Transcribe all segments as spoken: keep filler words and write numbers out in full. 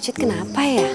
Ocit kenapa ya?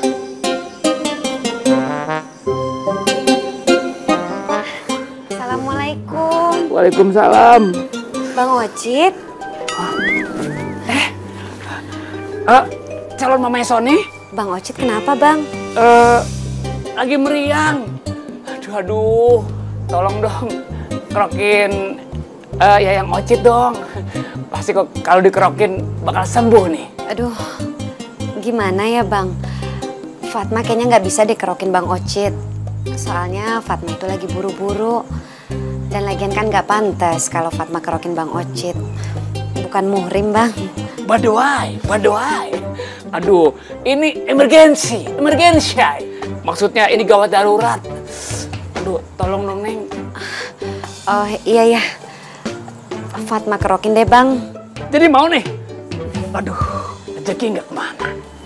Assalamualaikum. Waalaikumsalam. Bang Ocit. Eh, uh, calon mamanya Sony? Bang Ocit kenapa bang? Uh, lagi meriang. Aduh, aduh. Tolong dong, kerokin uh, ya yang Ocit dong. Pasti kok kalau dikerokin bakal sembuh nih. Aduh, gimana ya bang? Fatma kayaknya nggak bisa dikerokin Bang Ocit. Soalnya Fatma itu lagi buru-buru. Dan lagian kan nggak pantas kalau Fatma kerokin Bang Ocit. Bukan muhrim bang. Badoai, badoai. Aduh, ini emergensi, emergensi. Maksudnya ini gawat darurat. Aduh, tolong dong Neng. Oh iya ya, Fatma kerokin deh bang. Jadi mau nih? Aduh, rezeki nggak kemana.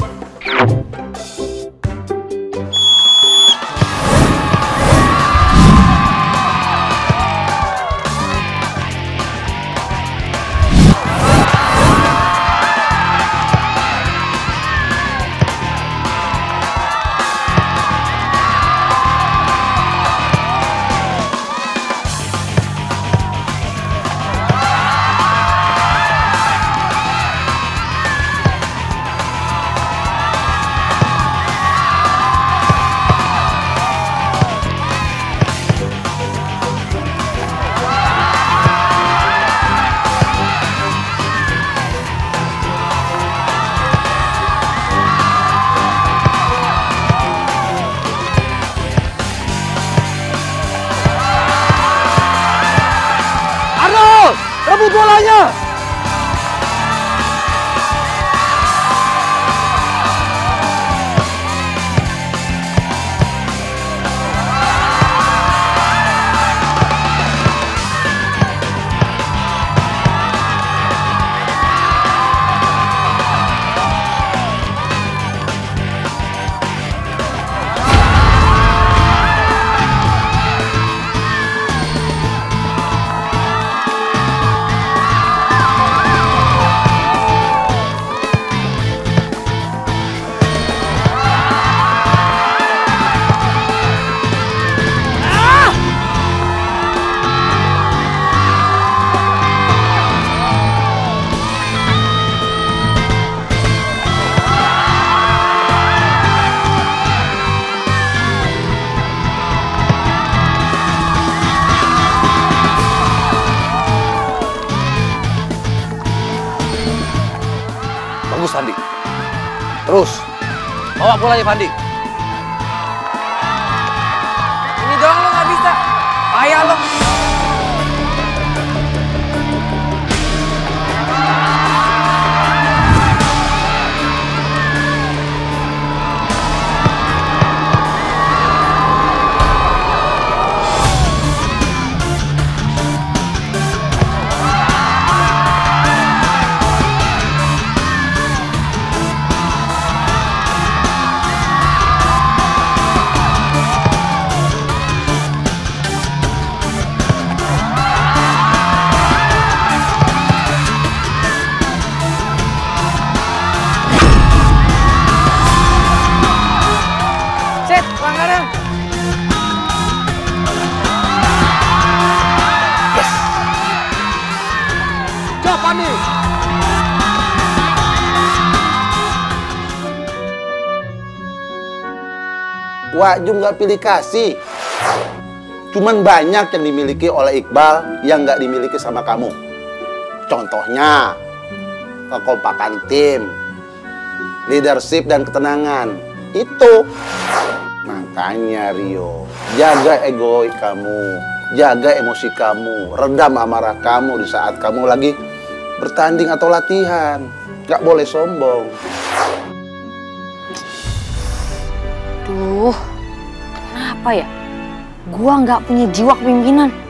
Rebut bolanya! Bagus, Fandi. Terus, bawa bolanya, Fandi. Ini doang lo nggak bisa. Payah lo. Pelanggaran. Yes. Coba nih. Wak Jum nggak pilih kasih. Cuman banyak yang dimiliki oleh Iqbal yang nggak dimiliki sama kamu. Contohnya, kekompakan tim, leadership dan ketenangan. Itu. Makanya Rio, jaga ego kamu, jaga emosi kamu, redam amarah kamu di saat kamu lagi bertanding atau latihan. Gak boleh sombong. Duh, kenapa ya? Gua nggak punya jiwa kepemimpinan.